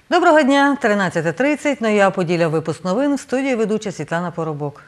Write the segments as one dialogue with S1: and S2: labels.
S1: Доброго дня, 13:30, Нові Поділля, випуск новин, в студії ведуча Світлана Поробок.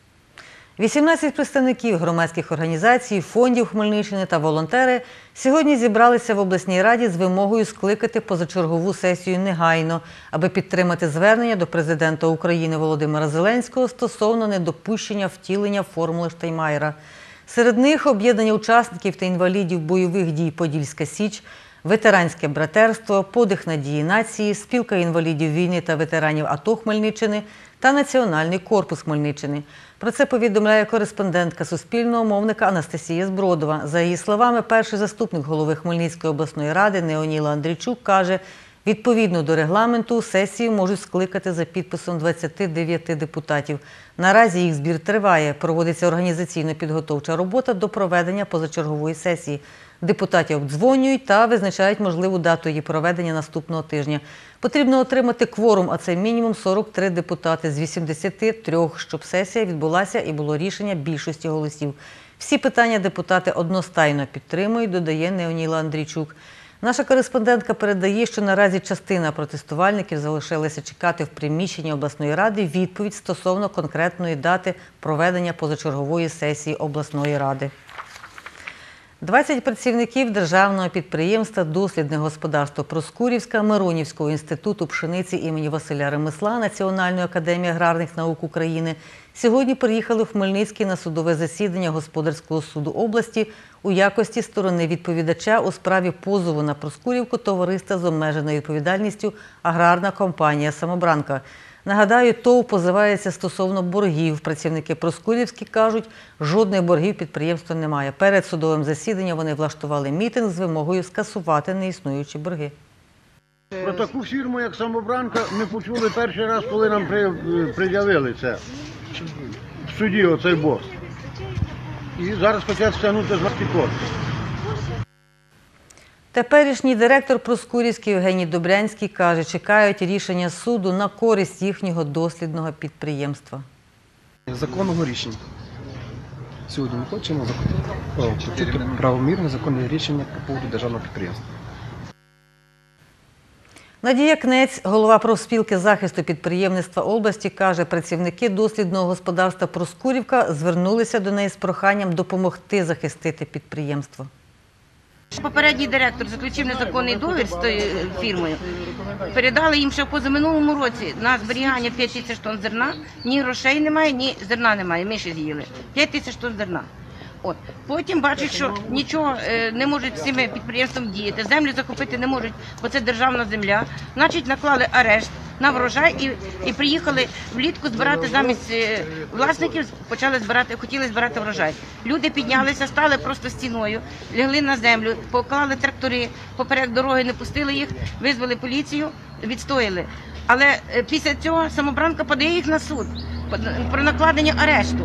S1: 18 представників громадських організацій, фондів Хмельниччини та волонтери сьогодні зібралися в обласній раді з вимогою скликати позачергову сесію негайно, аби підтримати звернення до президента України Володимира Зеленського стосовно недопущення втілення формули Штайнмайєра. Серед них об'єднання учасників та інвалідів бойових дій «Подільська Січ», ветеранське братерство, подих надії нації, спілка інвалідів війни та ветеранів АТО Хмельниччини та Національний корпус Хмельниччини. Про це повідомляє кореспондентка Суспільного мовника Анастасія Збродова. За її словами, перший заступник голови Хмельницької обласної ради Неоніла Андрійчук каже, відповідно до регламенту сесію можуть скликати за підписом 29 депутатів. Наразі їх збір триває, проводиться організаційно-підготовча робота до проведення позачергової сесії. Депутатів обдзвонюють та визначають можливу дату її проведення наступного тижня. Потрібно отримати кворум, а це мінімум 43 депутати з 83, щоб сесія відбулася і було рішення більшості голосів. Всі питання депутати одностайно підтримують, додає Неоніла Андрійчук. Наша кореспондентка передає, що наразі частина протестувальників залишилася чекати в приміщенні обласної ради відповідь стосовно конкретної дати проведення позачергової сесії обласної ради. 20 працівників державного підприємства «Дослідне господарство Проскурівська» Миронівського інституту пшениці імені Василя Ремесла Національної академії аграрних наук України сьогодні приїхали в Хмельницький на судове засідання Господарського суду області у якості сторони відповідача у справі позову на Проскурівку товариства з обмеженою відповідальністю «Аграрна компанія Самобранка». Нагадаю, ТОВ позивається стосовно боргів. Працівники Проскурівські кажуть, жодних боргів підприємство немає. Перед судовим засіданням вони влаштували мітинг з вимогою скасувати неіснуючі борги.
S2: Про таку фірму, як «Самобранка», ми почули перший раз, коли нам пред'явили це в суді, оцей борг. І зараз хочуть стягнути з вас ті кошти.
S1: Теперішній директор Проскурівський Євгеній Добрянський каже, чекають рішення суду на користь їхнього дослідного підприємства.
S3: Законного рішення. Сьогодні ми хочемо почути правомірне законне рішення по поводу державного підприємства.
S1: Надія Кнець, голова профспілки захисту підприємництва області, каже, працівники дослідного господарства Проскурівка звернулися до неї з проханням допомогти захистити підприємство.
S4: Попередній директор заключив незаконний договір з тою фірмою. Передали їм ще в позаминулому році на зберігання 5 тисяч тонн зерна. Ні грошей немає, ні зерна немає, ми ще з'їли. 5 тисяч тонн зерна. Потім бачать, що нічого не можуть з цими підприємством діяти, землю захопити не можуть, бо це державна земля. Значить, наклали арешт на врожай і приїхали влітку збирати замість власників, хотіли збирати врожай. Люди піднялися, стали просто стіною, лягли на землю, поклали трактори, поперек дороги не пустили їх, визвали поліцію, відстояли. Але після цього Самобранка подає їх на суд про накладення арешту.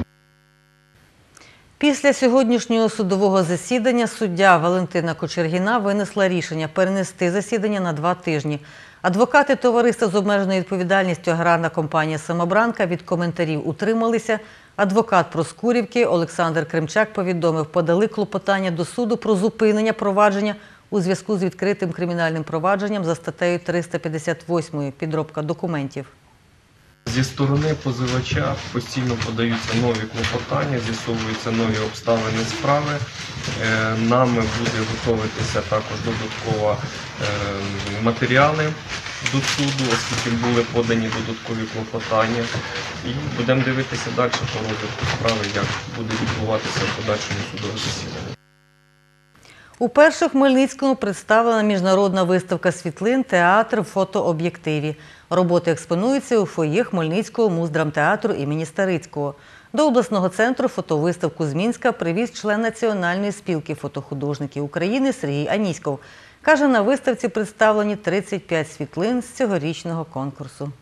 S1: Після сьогоднішнього судового засідання суддя Валентина Кочергіна винесла рішення перенести засідання на 2 тижні. Адвокати товариства з обмеженою відповідальністю «Аграрна компанія Самобранка» від коментарів утрималися. Адвокат Проскурівки Олександр Кримчак повідомив, подали клопотання до суду про зупинення провадження у зв'язку з відкритим кримінальним провадженням за статтею 358 «Підробка документів».
S5: Зі сторони позивача постійно подаються нові клопотання, з'ясовуються нові обставини справи. Нами буде готуватися також додатково матеріали до суду, оскільки були подані додаткові клопотання. І будемо дивитися далі по розвитку справи, як буде відбуватися в подальшому судове засідання.
S1: Уперше в Хмельницькому представлена міжнародна виставка світлин «Театр в фотооб'єктиві». Роботи експонуються у фоє Хмельницького муздрамтеатру імені Старицького. До обласного центру фотовиставку з Мінська привіз член Національної спілки фотохудожників України Сергій Аніськов. Каже, на виставці представлені 35 світлин з цьогорічного конкурсу.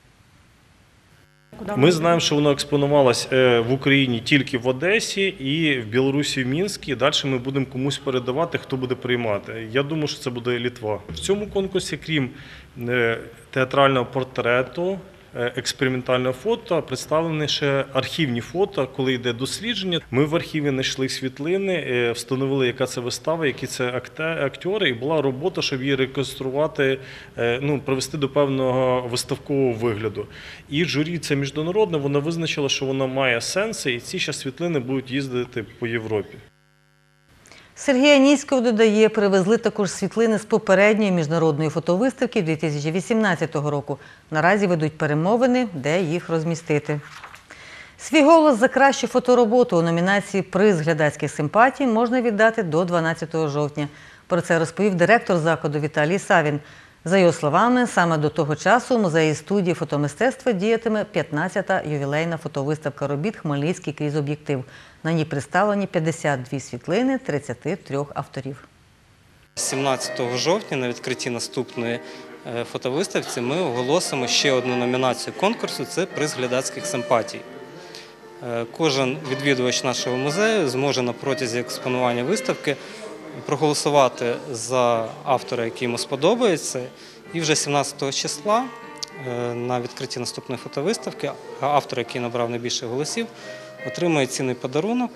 S6: Ми знаємо, що воно експонувалось в Україні тільки в Одесі і в Білорусі в Мінську. Далі ми будемо комусь передавати, хто буде приймати. Я думаю, що це буде Литва. В цьому конкурсі, крім театрального портрету, експериментального фото, представлені ще архівні фото, коли йде дослідження. Ми в архіві знайшли світлини, встановили, яка це вистава, які це актори, і була робота, щоб її реконструвати, привести до певного виставкового вигляду. І журі це міжнародне, воно визначило, що вона має сенси, і ці ще світлини будуть їздити по Європі.
S1: Сергій Аніськов додає, привезли також світлини з попередньої міжнародної фотовиставки 2018 року. Наразі ведуть перемовини, де їх розмістити. Свій голос за кращу фотороботу у номінації «Приз глядацьких симпатій» можна віддати до 12 жовтня. Про це розповів директор закладу Віталій Савін. За його словами, саме до того часу у музеї студії фотомистецтва діятиме 15-та ювілейна фотовиставка робіт «Хмельницький крізь об'єктив». На ній представлені 52 світлини 33 авторів.
S7: 17 жовтня на відкритті наступної фотовиставці ми оголосимо ще одну номінацію конкурсу – це «Приз глядацьких симпатій». Кожен відвідувач нашого музею зможе на протязі експонування виставки проголосувати за автора, який йому сподобається, і вже 17 числа на відкритті наступної фотовиставки автор, який набрав найбільше голосів, отримує цінний подарунок,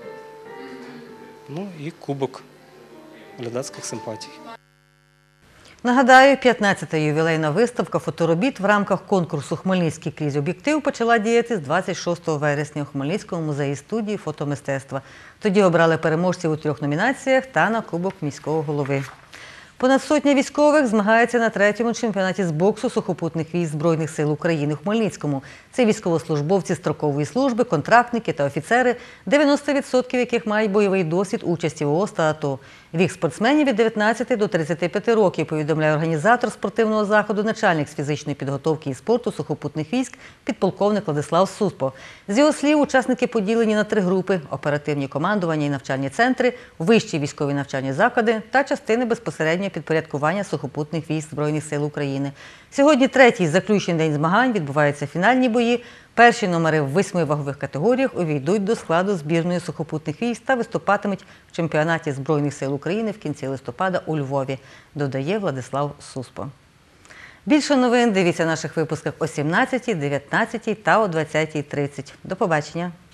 S7: і кубок глядацьких симпатій.
S1: Нагадаю, 15-та ювілейна виставка фоторобіт в рамках конкурсу «Хмельницький крізь об'єктив» почала діяти з 26 вересня у Хмельницькому музеї студії фотомистецтва. Тоді обрали переможців у 3 номінаціях та на Кубок міського голови. Понад сотня військових змагається на 3-му чемпіонаті з боксу сухопутних військ Збройних сил України у Хмельницькому. Це військовослужбовці строкової служби, контрактники та офіцери, 90% яких мають бойовий досвід участі в ООС та АТО. Вік спортсменів від 19 до 35 років, повідомляє організатор спортивного заходу, начальник з фізичної підготовки і спорту сухопутних військ, підполковник Владислав Суспо. З його слів, учасники поділені на 3 групи – оперативні командування і навчальні центри, вищі військові навчальні заклади та частини безпосереднього підпорядкування сухопутних військ Збройних сил України. Сьогодні 3-й заключний день змагань, відбуваються фінальні бої. Перші номери в 8 вагових категоріях увійдуть до складу збірної сухопутних військ та виступатимуть в чемпіонаті Збройних сил України в кінці листопада у Львові, додає Владислав Суспо. Більше новин дивіться в наших випусках о 17, 19 та о 20:30. До побачення!